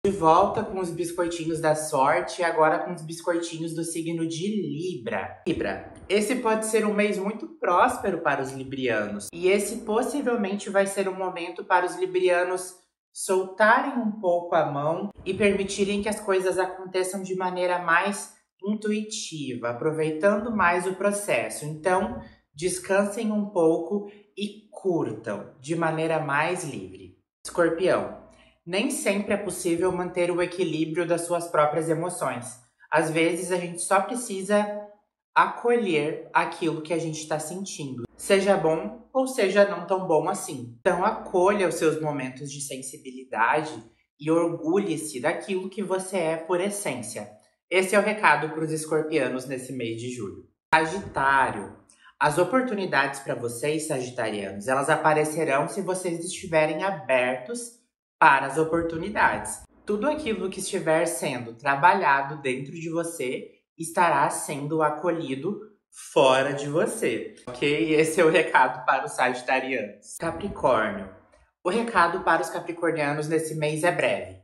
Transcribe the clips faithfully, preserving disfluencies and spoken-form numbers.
De volta com os biscoitinhos da sorte e agora com os biscoitinhos do signo de Libra. Libra, esse pode ser um mês muito próspero para os librianos. E esse possivelmente vai ser um momento para os librianos soltarem um pouco a mão e permitirem que as coisas aconteçam de maneira mais intuitiva, aproveitando mais o processo. Então, descansem um pouco e curtam de maneira mais livre. Escorpião. Nem sempre é possível manter o equilíbrio das suas próprias emoções. Às vezes a gente só precisa acolher aquilo que a gente está sentindo, seja bom ou seja não tão bom assim. Então acolha os seus momentos de sensibilidade e orgulhe-se daquilo que você é por essência. Esse é o recado para os escorpianos nesse mês de julho. Sagitário. As oportunidades para vocês, sagitarianos, elas aparecerão se vocês estiverem abertos para as oportunidades. Tudo aquilo que estiver sendo trabalhado dentro de você estará sendo acolhido fora de você, ok? Esse é o recado para os sagitarianos. Capricórnio. O recado para os capricornianos nesse mês é breve.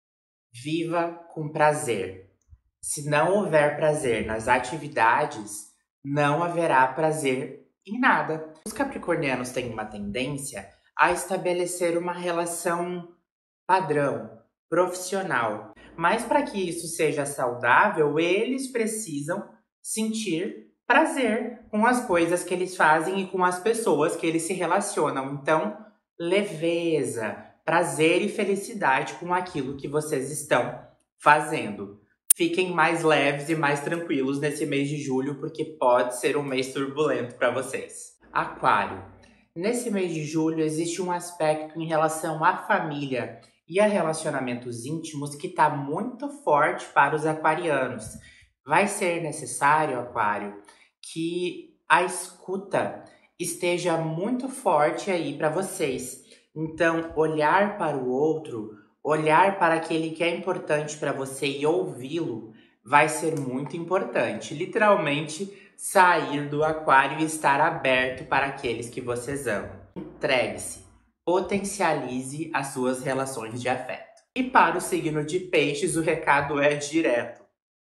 Viva com prazer. Se não houver prazer nas atividades, não haverá prazer em nada. Os capricornianos têm uma tendência a estabelecer uma relação padrão, profissional. Mas para que isso seja saudável, eles precisam sentir prazer com as coisas que eles fazem e com as pessoas que eles se relacionam. Então, leveza, prazer e felicidade com aquilo que vocês estão fazendo. Fiquem mais leves e mais tranquilos nesse mês de julho, porque pode ser um mês turbulento para vocês. Aquário. Nesse mês de julho existe um aspecto em relação à família e a relacionamentos íntimos que está muito forte para os aquarianos. Vai ser necessário, Aquário, que a escuta esteja muito forte aí para vocês. Então, olhar para o outro, olhar para aquele que é importante para você e ouvi-lo vai ser muito importante. Literalmente, sair do aquário e estar aberto para aqueles que vocês amam. Entregue-se. Potencialize as suas relações de afeto. E para o signo de peixes, o recado é direto.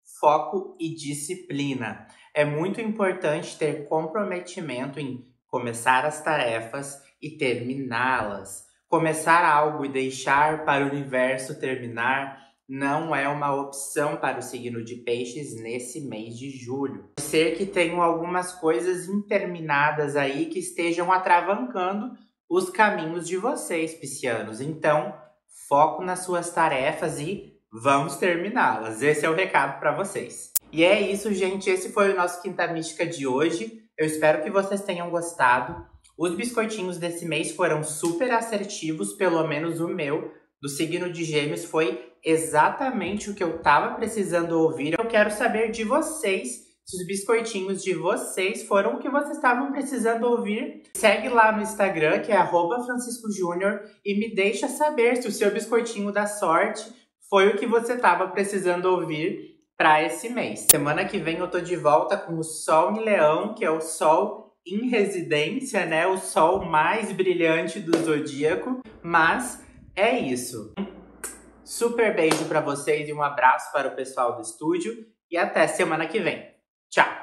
Foco e disciplina. É muito importante ter comprometimento em começar as tarefas e terminá-las. Começar algo e deixar para o universo terminar não é uma opção para o signo de peixes nesse mês de julho. Pode ser que tenham algumas coisas interminadas aí que estejam atravancando os caminhos de vocês, piscianos. Então, foco nas suas tarefas e vamos terminá-las. Esse é o recado para vocês. E é isso, gente. Esse foi o nosso Quinta Mística de hoje. Eu espero que vocês tenham gostado. Os biscoitinhos desse mês foram super assertivos, pelo menos o meu, do signo de Gêmeos, foi exatamente o que eu tava precisando ouvir. Eu quero saber de vocês, se os biscoitinhos de vocês foram o que vocês estavam precisando ouvir. Segue lá no Instagram, que é arroba Francisco Júnior, e me deixa saber se o seu biscoitinho da sorte foi o que você estava precisando ouvir para esse mês. Semana que vem eu tô de volta com o Sol em Leão, que é o Sol em residência, né? O Sol mais brilhante do zodíaco. Mas é isso. Super beijo para vocês e um abraço para o pessoal do estúdio. E até semana que vem. Tchau!